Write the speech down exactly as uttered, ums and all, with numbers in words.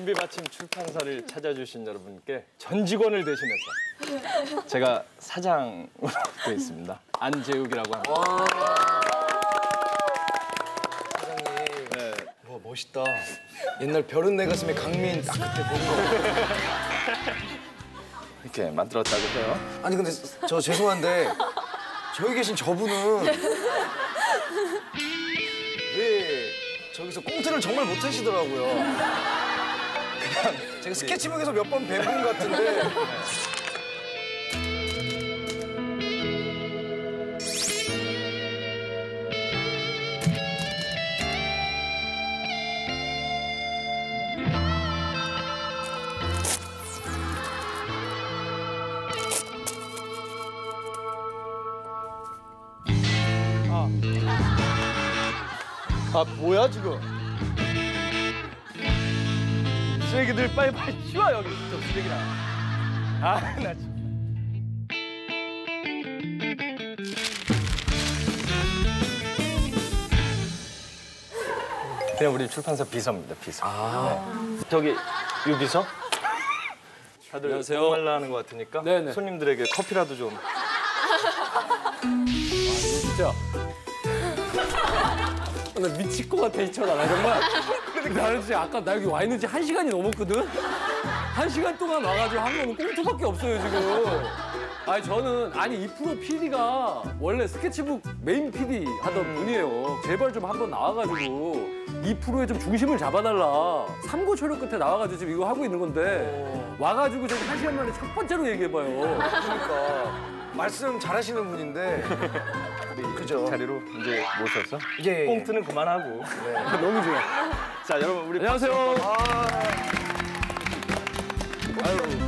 준비 마침 출판사를 찾아주신 여러분께 전 직원을 대신해서 제가 사장으로 되어 있습니다. 안재욱이라고 합니다. 사장님, 네. 와 멋있다. 옛날 별은 내 가슴에 강민 딱 그때 본 거. 이렇게 만들었다고 해요. 아니 근데 저 죄송한데 저기 계신 저분은 왜 저기서 꽁트를 정말 못하시더라고요. 그냥 제가 스케치북에서 몇 번 뵌 분 같은데. 아 뭐야 지금? 쓰레기들 빨리빨리 치워 여기 저 쓰레기랑. 아 나 진짜. 그냥 우리 출판사 비서입니다 비서. 아. 네. 저기 유 비서? 다들 안녕하세요. 목말라 하는 것 같으니까 네네. 손님들에게 커피라도 좀. 아, 진짜. 나 미칠 것 같아, 이철아. 나 정말. 나는 진짜 아까 나 여기 와 있는 지 한 시간이 넘었거든? 한 시간 동안 와가지고 한 거는 꽁트밖에 없어요, 지금. 아니, 저는, 아니, 이 프로 피디가 원래 스케치북 메인 피디 하던 분이에요. 제발 좀 한번 나와가지고 이 프로에 좀 중심을 잡아달라. 삼고초려 끝에 나와가지고 지금 이거 하고 있는 건데 와가지고 저기 한 시간 만에 첫 번째로 얘기해봐요. 그러니까 말씀 잘하시는 분인데. 그죠. 자리로 이제 모셔서 예, 예. 꽁트는 그만하고. 네. 너무 좋아. 자 여러분 우리 안녕하세요. 아. 아유.